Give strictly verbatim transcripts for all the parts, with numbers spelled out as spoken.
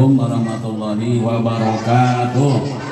Assalamualaikum warahmatullahi wabarakatuh.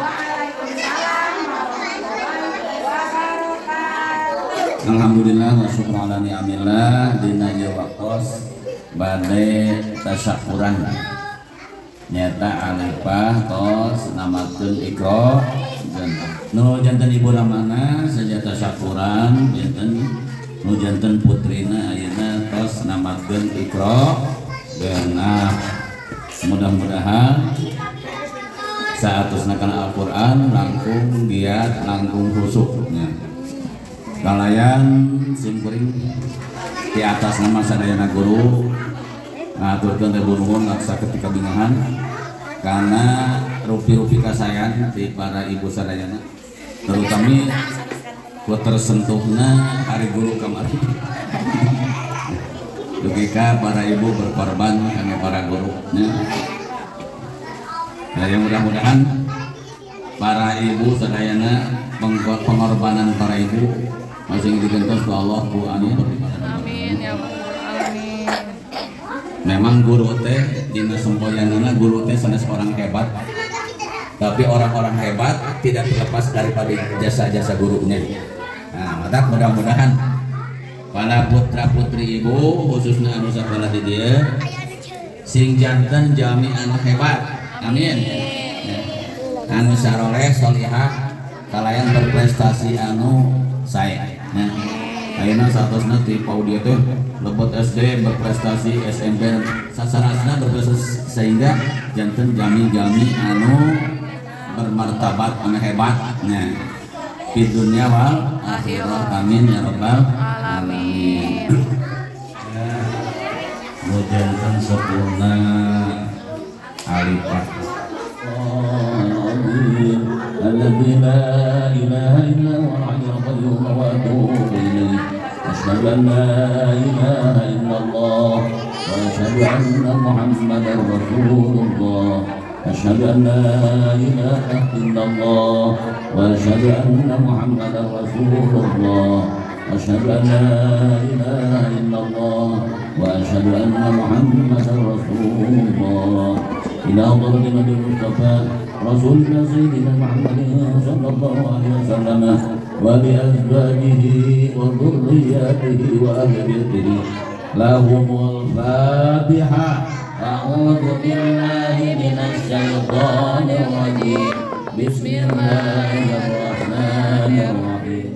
Alhamdulillah wa syukur ala ni'amillah dina ieu waktos bade tasyakuran nyata alifah tos namakeun ikra nu janten ibu ramana saja tasyakuran janten nu janten putrina ayeuna tos namakeun ikra genap mudah-mudahan saatosna kana Al-Qur'an langkung giat langkung khusuknya kalayan simkuring di atas nama sadayana guru ngaturkeun teh nuhun sakit kabingahan karena rupi-rupi kasayan di para ibu sadayana terutama ku tersentuhna hari guru kemarin dugika para ibu berkorban kangge para gurunya nah, yang mudah-mudahan para ibu sadayana pengorbanan para ibu masing digentos ku Allah ku anu amin ya amin. Memang guru teh dina semboyanana guru teh sanes orang hebat tapi orang-orang hebat tidak terlepas daripada jasa-jasa gurunya. Nah maka mudah-mudahan para putra putri ibu khususnya anu sakola di dieu sing janten jami anu hebat amin anu saroleh solihah kalayan berprestasi anu saya nah ayeuna saatosna ti paudia teh lebet S D berprestasi S M P sasarasna berprestasi sehingga janten jami-jami anu bermartabat anu hebat nah di dunia wal akhirah amin ya rabbal alamin. Nu janten sepuluhna alifah الذي لا إله إلا هو الحي القيوم وأتوب إليه أشهد أن لا إله إلا الله وأشهد أن محمدا رسول الله أشهد أن لا إله إلا الله وأشهد أن محمدا رسول الله أشهد أن لا إله إلا الله وأشهد أن محمدا رسول الله إلى حضرة النبي المصطفى رسولنا سيدنا محمد صلى الله عليه وسلم وبأزواجه وذرياته وأهل بيته لهم الفاتحة. أعوذ بالله من الشيطان الرجيم بسم الله الرحمن الرحيم.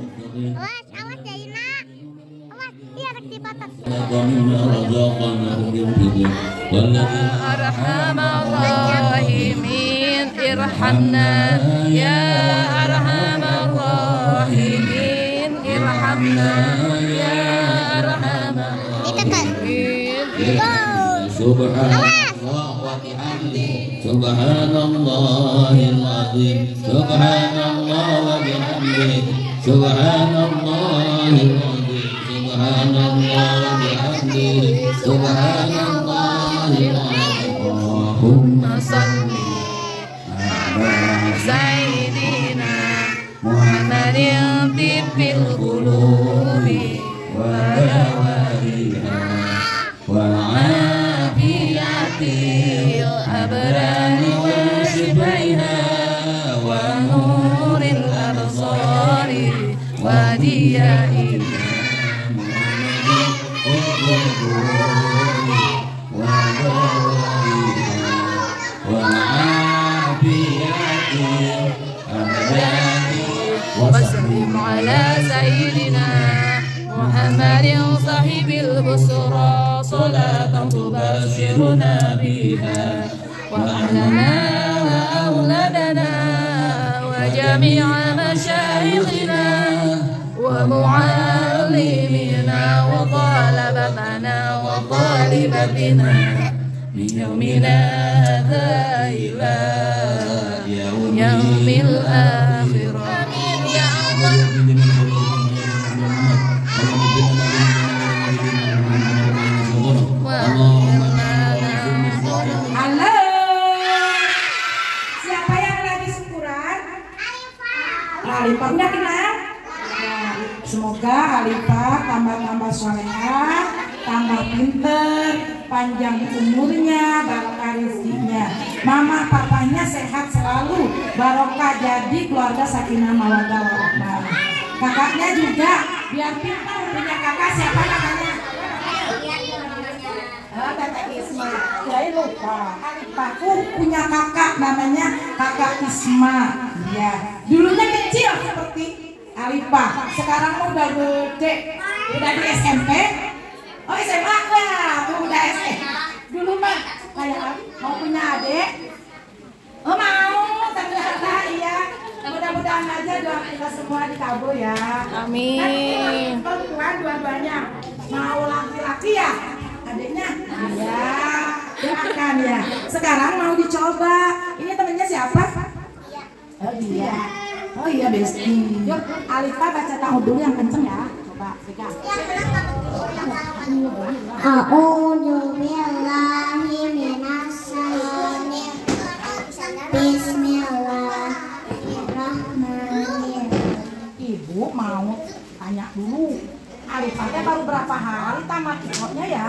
أرحم الراحمين ارحمنا يا أرحم الراحمين ارحمنا يا أرحم الراحمين. سبحان الله وبحمده سبحان الله العظيم سبحان الله وبحمده سبحان الله العظيم سبحان الله وبحمده سبحان الله العظيم. اللهم صل على سيدنا محمد طب القلوب ودوائها وعافية الأبرار وشفائها ونور الأبصار وديائها وسلم على سيدنا محمد صاحب البشرى صلاة تبشرنا بها وأهلنا وأولادنا وجميع مشايخنا ومعلمينا وطالبتنا وطالبتنا من يومنا هذا إلى يوم الآخرة. آمين يا الله. Halo, siapa yang lagi syukuran? Alifah, udah kenal? Nah, semoga Alifah tambah-tambah solehah, tambah pinter, panjang umurnya, barokah rezekinya. mama papanya sehat selalu, barokah jadi keluarga sakinah mawaddah warahmah. Kakaknya juga biar pintar punya kakak. Siapa kakaknya? Oh, kakak Isma. Saya lupa. Alipahku punya kakak namanya kakak Isma. Ya, dulunya kecil seperti Alipah. Sekarang udah gede, udah di S M P. Oh S M A lah, tuh udah S M A. Dulu mah kayak mau punya adik. Oh mau, ternyata iya. Mudah-mudahan aja doa kita semua dikabul ya. Amin. Kan perempuan dua-duanya. Mau laki-laki ya? Adiknya? Iya. Doakan ya. Sekarang mau dicoba. Ini temennya siapa? Oh iya. Oh iya Besti. Yuk, Alifa baca ta'awudz dulu yang kenceng ya. Coba, pegang. A'udzu billahi minas syaitonir Bismillahirrahmanirrahim. Ibu mau tanya dulu. Alifa teh baru berapa hari tamat ikutnya ya?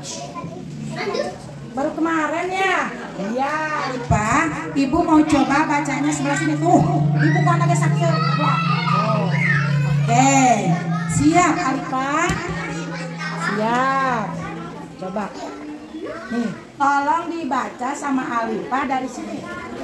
Baru kemarin ya? Iya Alifa. Ibu mau coba bacanya sebelah sini tuh. Ibu kan ada sakit. Wah. Oh. Oke. Siap Alifa? Siap. Coba. Nih, tolong dibaca sama Alifa dari sini.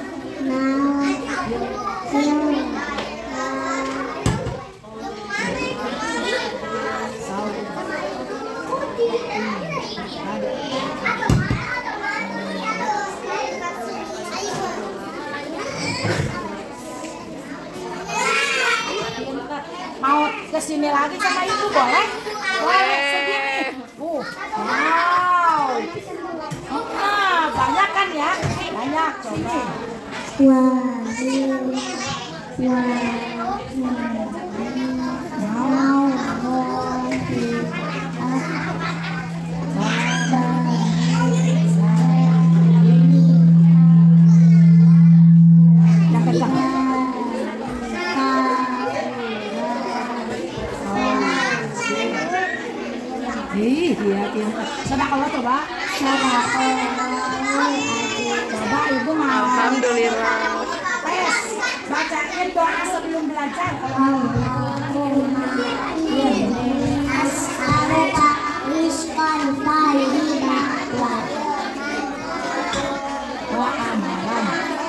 Mau kesini lagi sama ibu boleh? Boleh segini. Uh, wow. Ah, banyak kan ya? Banyak. Coba. Wah, Ih, iya, pintar. Sedekah Allah coba. Coba ibu mau. Alhamdulillah. Tes, bacain doa sebelum belajar. as'aluka rizqan thayyiban Doa amalan.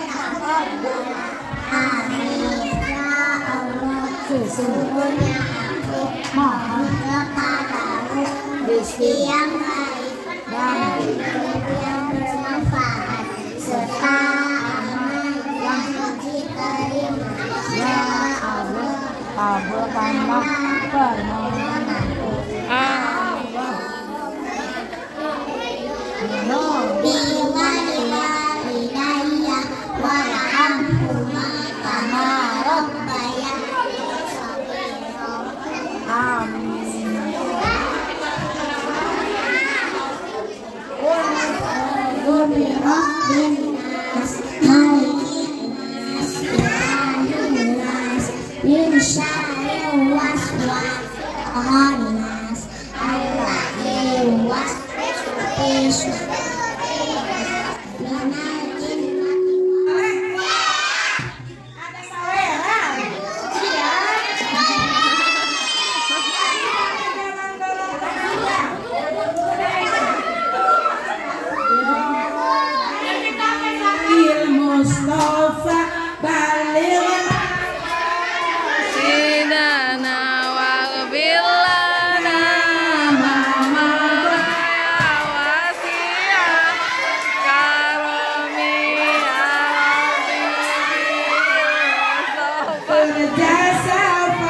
amin ya Allah. Sesungguhnya mohon Kepadamu rezeki yang baik dan yang bermanfaat serta amal yang diterima ya Allah kabulkanlah permohonanku. biwalidayya warhamhuma kama rabbayani shaghira. Amin. Rabbin nas malikin nas ilahin nas min syarril waswasil nas alladzi yuwaswisu minal jinnati Ada selera. Iya. Jangan dorong tangannya. Il Mustafa baligh Sinana waghfirlana wasi'a karami berjasa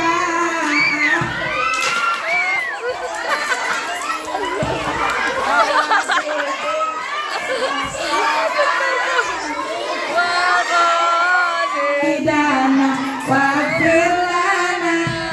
pidana wafir lana.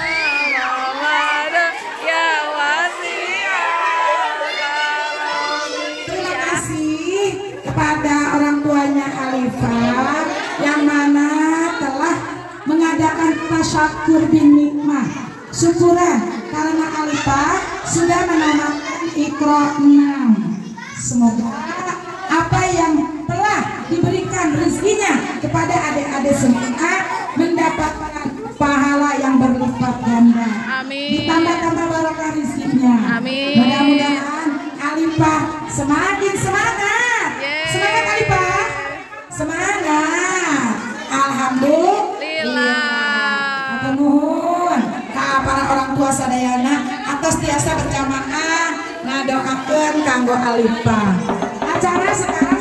Terima kasih kepada orang tuanya Alifah yang mana telah mengadakan tasyakur bin nikmah, syukuran karena Alifah sudah menamatkan Iqra enam. Semoga apa yang telah diberikan rezekinya kepada adik-adik semua mendapatkan pahala yang berlipat ganda. Amin. Ditambah-tambah barokah rezekinya. Amin. Mudah-mudahan Alipah semakin semangat. Yeay. Semangat Alipah. Semangat. Alhamdulillah. Atur nuhun ka para orang tua sadayana atas tiasa berjamaah ngadoakeun kanggo Alipah. Acara sekarang